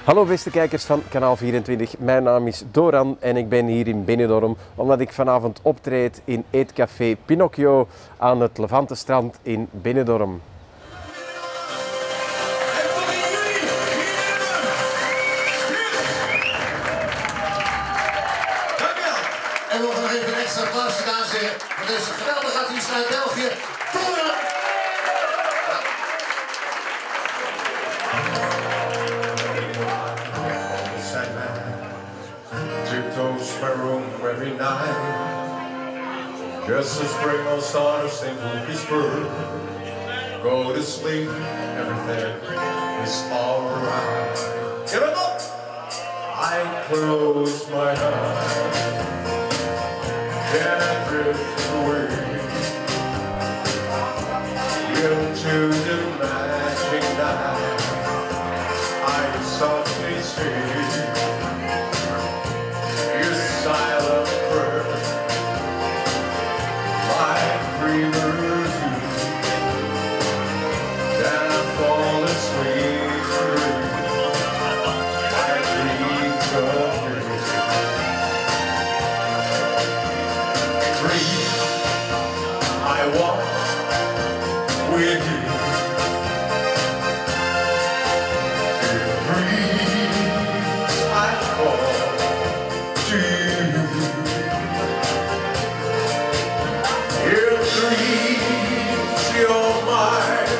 Hallo beste kijkers van Kanaal 24, mijn naam is Doran en ik ben hier in Benidorm omdat ik vanavond optreed in Eetcafé Pinocchio aan het Levantestrand in Benidorm. En we nog even een extra applaus dames en heren voor deze geweldige artiest uit België, Doran. Tiptoes my room every night, just to spring on stars simple whisper. Go to sleep, everything is alright. Give it up! I close my eyes, then I drift away into the magic night. I softly say your silent prayer, like rivers do. Then I fall asleep, I dreams of you. Dreams I walk with you. In dreams I fall to you. Your dreams, you're mine.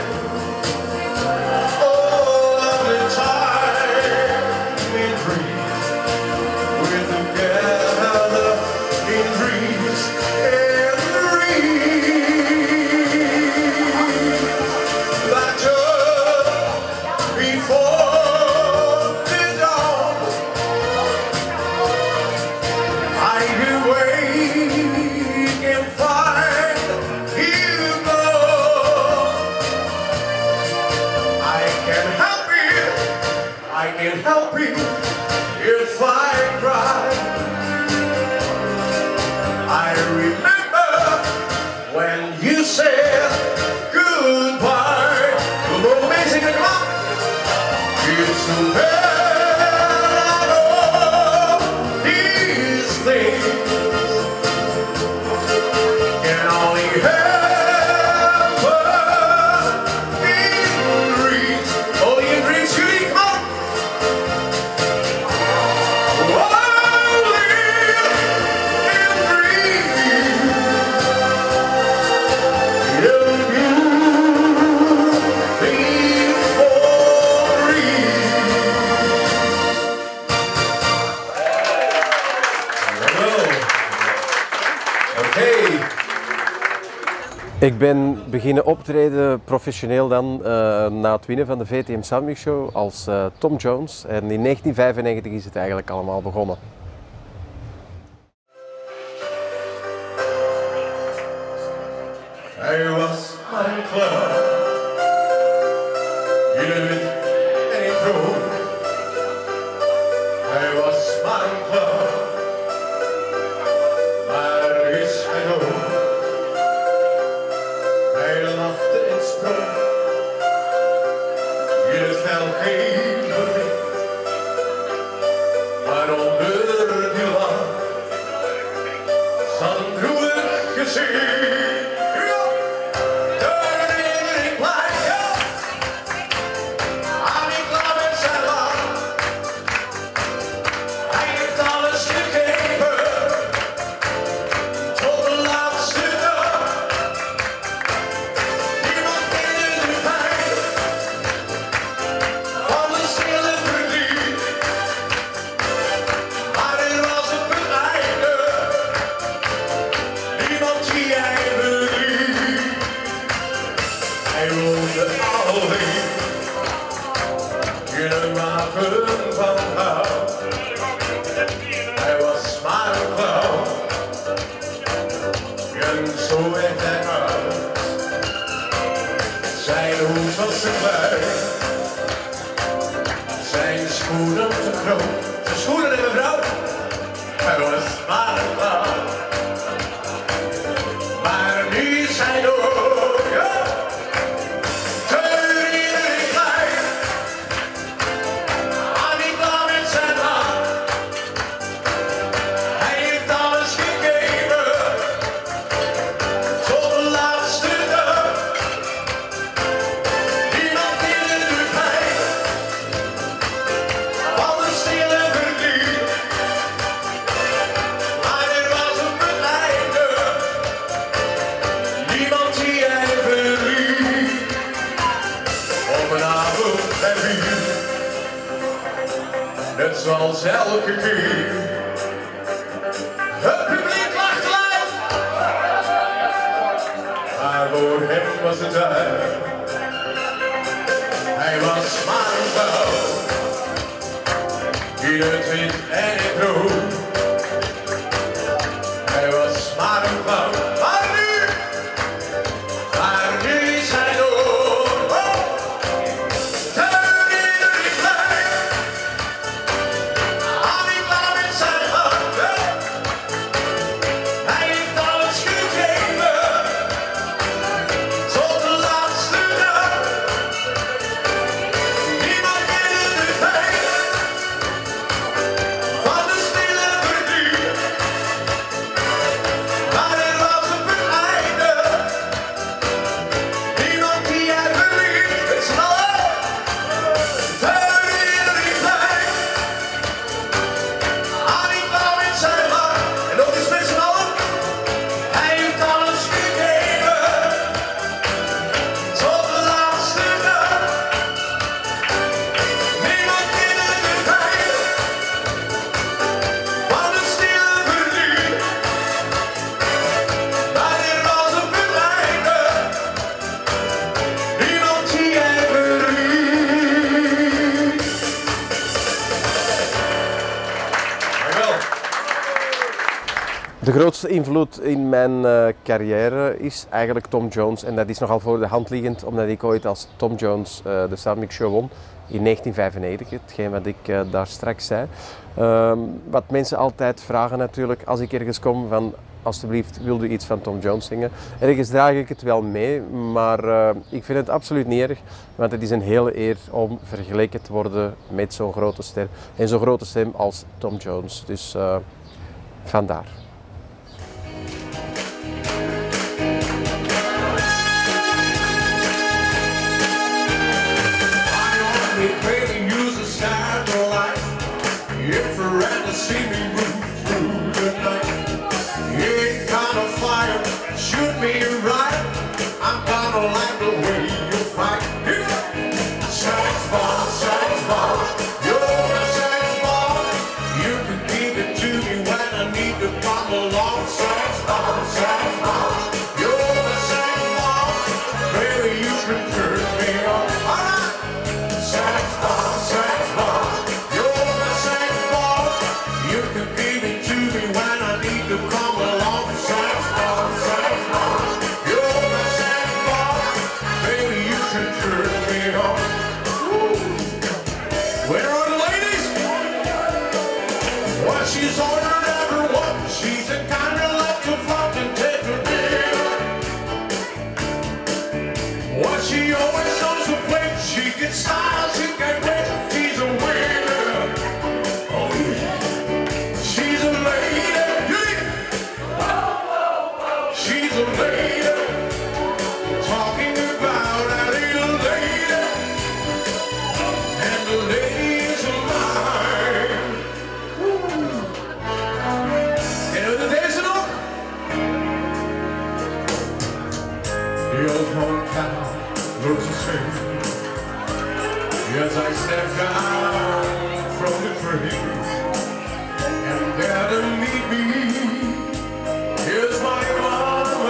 All of the time we dream, we're together in dreams, in dreams. That just before the dawn, I do wake and find you gone. I can't help it if I cry. I remember when you said goodbye. You're amazing, come on. It's so bad, all these things can only happen in dreams. Only in dreams, Judy, come on. Only in dreams. You before dreams. Okay. Ik ben beginnen optreden professioneel dan na het winnen van de VTM Soundmix Show als Tom Jones en in 1995 is het eigenlijk allemaal begonnen. I was my club. You didn't any proof. I was my club. Maar is I know. I lachte in sprong. Je fell geen bericht. Maar onder die lach zat een droevig gezicht. In een wapen van hout. Hij was smiling clown. En zo werd hij oud. Zijn hoed was te klein. Zijn schoenen te groot. Zijn schoenen en mevrouw. Hij was smiling clown. Maar nu is hij dood. Ja. Turn in the light. zoals elke keer. Het publiek lacht luid, maar voor hem was het uit. Hij was maar een vrouw, in het wit en in het rood. Hij was maar een vrouw, maar nu is hij dood. Teun iedereen blij, aan die klaar met zijn hart. Hij heeft alles gegeven, tot de laatste dag. Niemand kende de pijn van de stille verdriet. Maar er was op het einde niemand die hij verliet. Met z'n allen, Teun iedereen blij, aan die vrouw met zijn hart. En nog eens met z'n allen, hij heeft alles gegeven, tot de laatste dag. Niemand kende de pijn van de stille verdriet. Maar er was op het einde niemand die hij verliet. Dankjewel. De grootste invloed in mijn carrière is eigenlijk Tom Jones. En dat is nogal voor de hand liggend, omdat ik ooit als Tom Jones de Soundmix Show won in 1995, hetgeen wat ik daar straks zei. Wat mensen altijd vragen natuurlijk, als ik ergens kom van alsjeblieft wilde iets van Tom Jones zingen. Ergens draag ik het wel mee, maar ik vind het absoluut niet erg, want het is een hele eer om vergeleken te worden met zo'n grote ster en zo'n grote stem als Tom Jones. Dus vandaar. Baby, use a satellite infrared to see me move through the night. You ain't kind of fire, shoot me right. I'm kinda like the way you fight. Sex bomb, you're a sex bomb. You can give it to me when I need to come along. Sex bomb, you're a sex bomb. Baby, you can turn me on. Alright. Sex bomb, you're a sex bomb. You can give it to me when I need to come along. Sex bomb, you're a sex bomb. Baby, you can turn me on. Where are the ladies? Well, she's ordered everyone. She's the kind that like to fuck and take a deal. Well, she always knows the place. She can style, she can rich. She's a winner. Oh yeah. She's a lady. She's a lady. Talking about a little lady. And the lady is mine. En hoe dat is er nog? The old hometown looks the same. As I step down from the train, and there to meet me is my mama.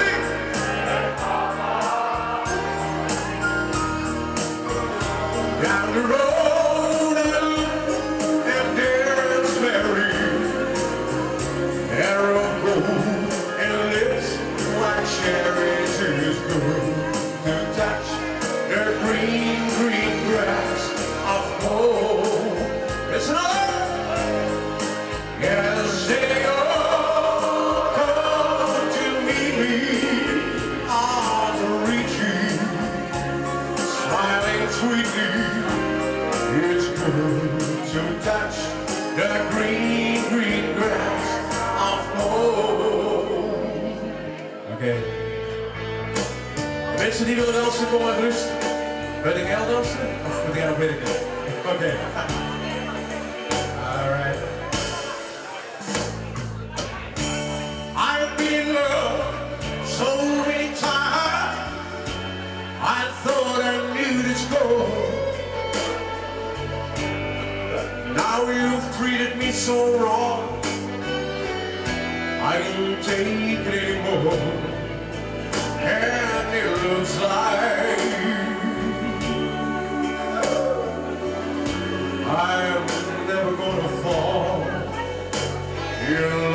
Down the road, and there's Mary, hair of gold and lips like cherries is good to touch. Their green grass of home. It's another. Yes, they all come to meet me on the reaching, smiling sweetly. It's good to touch the green grass of home. Oké. Mensen die willen dansen, kom maar rust. Wil ik heel dansen? Of moet jij nog werken? Oké. Alright. I've been in love so many times. I thought I knew this girl. Now you've so wrong. I can't take it anymore, and it looks like I'm never gonna fall in